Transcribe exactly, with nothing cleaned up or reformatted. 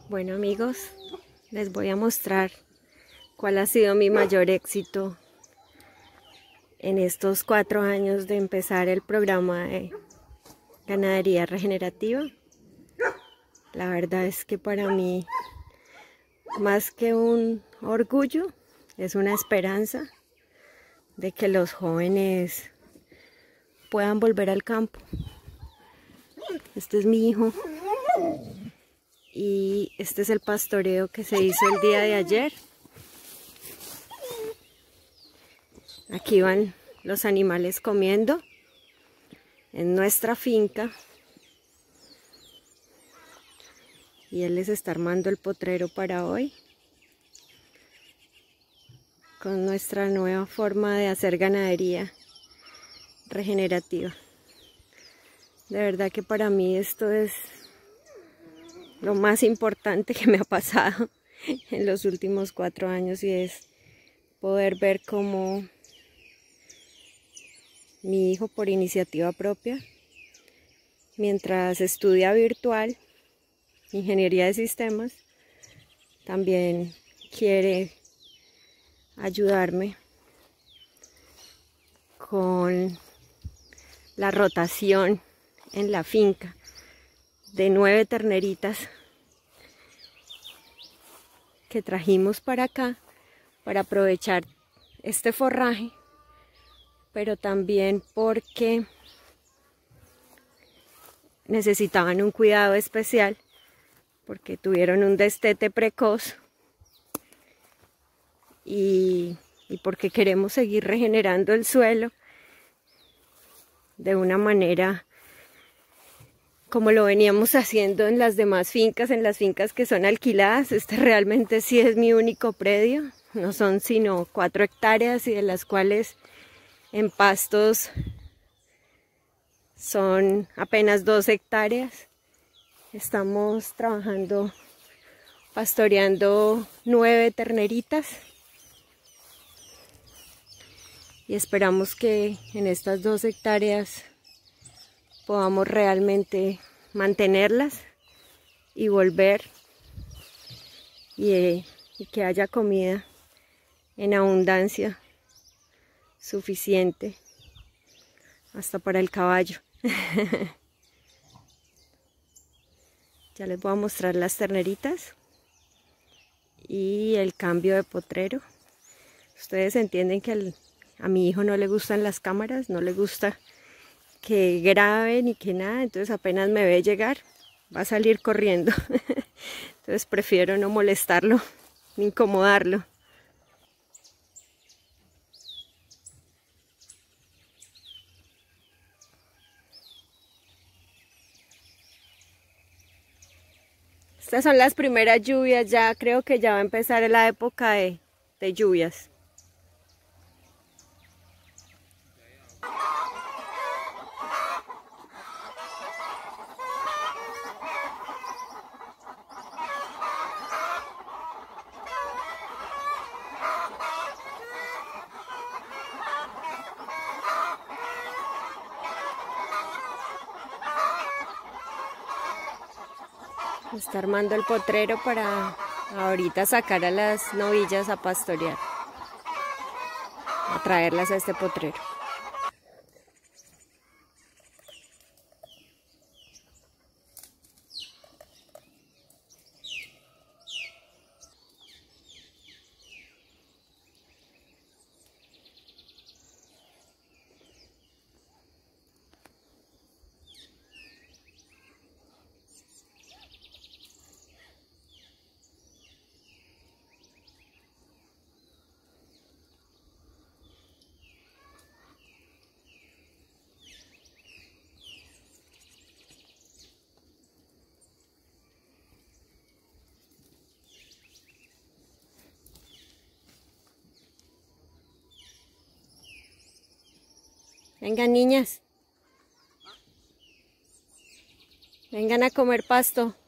Bueno amigos, les voy a mostrar cuál ha sido mi mayor éxito en estos cuatro años de empezar el programa de ganadería regenerativa. La verdad es que para mí, más que un orgullo, es una esperanza de que los jóvenes puedan volver al campo. Este es mi hijo. Y este es el pastoreo que se hizo el día de ayer. Aquí van los animales comiendo en nuestra finca. Y él les está armando el potrero para hoy. Con nuestra nueva forma de hacer ganadería regenerativa. De verdad que para mí esto es lo más importante que me ha pasado en los últimos cuatro años y es poder ver cómo mi hijo, por iniciativa propia, mientras estudia virtual ingeniería de sistemas, también quiere ayudarme con la rotación en la finca de nueve terneritas que trajimos para acá para aprovechar este forraje, pero también porque necesitaban un cuidado especial porque tuvieron un destete precoz y, y porque queremos seguir regenerando el suelo de una manera como lo veníamos haciendo en las demás fincas, en las fincas que son alquiladas. Este realmente sí es mi único predio, no son sino cuatro hectáreas y de las cuales en pastos son apenas dos hectáreas. Estamos trabajando, pastoreando nueve terneritas y esperamos que en estas dos hectáreas podamos realmente mantenerlas y volver y, eh, y que haya comida en abundancia suficiente hasta para el caballo. Ya les voy a mostrar las terneritas y el cambio de potrero. Ustedes entienden que al, a mi hijo no le gustan las cámaras, no le gusta que grabe ni que nada, entonces apenas me ve llegar va a salir corriendo. Entonces prefiero no molestarlo ni incomodarlo. Estas son las primeras lluvias, ya creo que ya va a empezar la época de, de lluvias. Está armando el potrero para ahorita sacar a las novillas a pastorear, a traerlas a este potrero. Vengan niñas, vengan a comer pasto.